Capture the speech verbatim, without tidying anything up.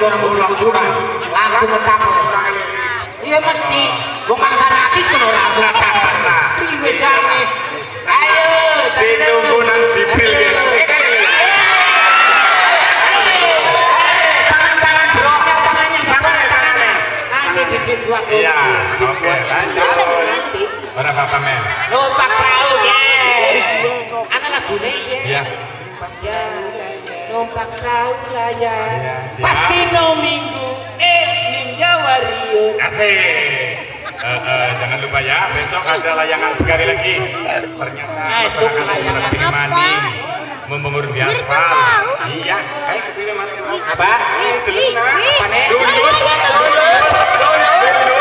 orang mau suka langsung ngetap. Iya mesti, wong mangsa natis kan orang ngetap. Priwe jane? Ayo, ditunggu nang Jibril ya. Tangan-tangan bro, tangannya tangannya tangannya. Nanti di diswak. Iya, oke, lanjut. Nanti. Berapa pamer? Numpak perahu ya. Ana lagune ya. Iya. Ya. Numpak perahu lah ya. Iya, siap. Pasti no minggu eh Ninja Warrior. Asik. Eh, eh, jangan lupa ya, besok ada layangan sekali lagi. Ternyata Besok masyarakat layangan Sunan Pirimani membangun di aspal. Iya, ayo pilih mas. Apa? Dulu nah. Apa nih? Lulus, lulus, lulus.